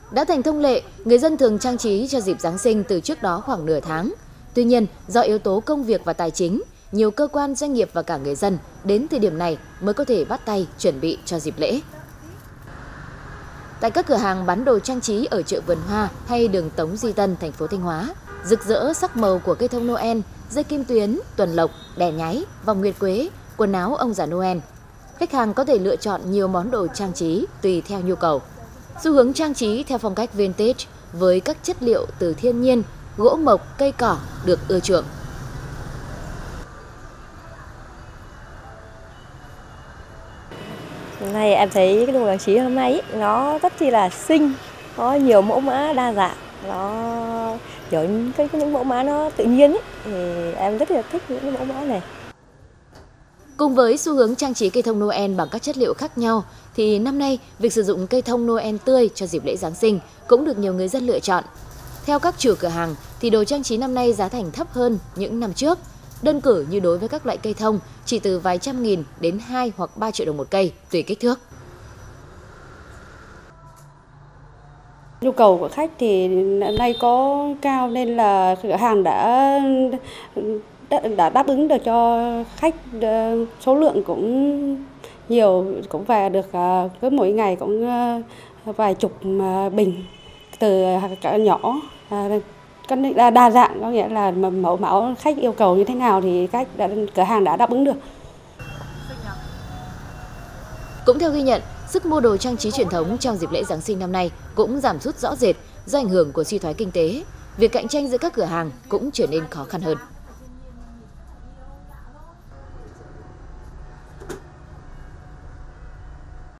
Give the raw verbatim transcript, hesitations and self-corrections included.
Đã thành thông lệ, người dân thường trang trí cho dịp Giáng sinh từ trước đó khoảng nửa tháng. Tuy nhiên, do yếu tố công việc và tài chính, nhiều cơ quan, doanh nghiệp và cả người dân đến thời điểm này mới có thể bắt tay chuẩn bị cho dịp lễ. Tại các cửa hàng bán đồ trang trí ở chợ Vườn Hoa hay đường Tống Duy Tân, thành phố Thanh Hóa, rực rỡ sắc màu của cây thông Noel, dây kim tuyến, tuần lộc, đèn nháy, vòng nguyệt quế, quần áo ông già Noel. Khách hàng có thể lựa chọn nhiều món đồ trang trí tùy theo nhu cầu. Xu hướng trang trí theo phong cách vintage với các chất liệu từ thiên nhiên, gỗ mộc, cây cỏ được ưa chuộng. Hôm nay em thấy cái đồ trang trí hôm nay ý, nó rất chi là xinh, có nhiều mẫu mã đa dạng, nó kiểu những cái những mẫu mã nó tự nhiên ý, thì em rất là thích những cái mẫu mã này. Cùng với xu hướng trang trí cây thông Noel bằng các chất liệu khác nhau, thì năm nay việc sử dụng cây thông Noel tươi cho dịp lễ Giáng sinh cũng được nhiều người dân lựa chọn. Theo các chủ cửa hàng, thì đồ trang trí năm nay giá thành thấp hơn những năm trước. Đơn cử như đối với các loại cây thông chỉ từ vài trăm nghìn đến hai hoặc ba triệu đồng một cây, tùy kích thước. Nhu cầu của khách thì năm nay có cao nên là cửa hàng đã đã đáp ứng được cho khách, số lượng cũng nhiều, cũng về được cứ mỗi ngày cũng vài chục bình, từ cả nhỏ đa, đa dạng, có nghĩa là mẫu mẫu khách yêu cầu như thế nào thì khách đã, cửa hàng đã đáp ứng được. Cũng theo ghi nhận, sức mua đồ trang trí truyền thống trong dịp lễ Giáng sinh năm nay cũng giảm sút rõ rệt do ảnh hưởng của suy thoái kinh tế. Việc cạnh tranh giữa các cửa hàng cũng trở nên khó khăn hơn.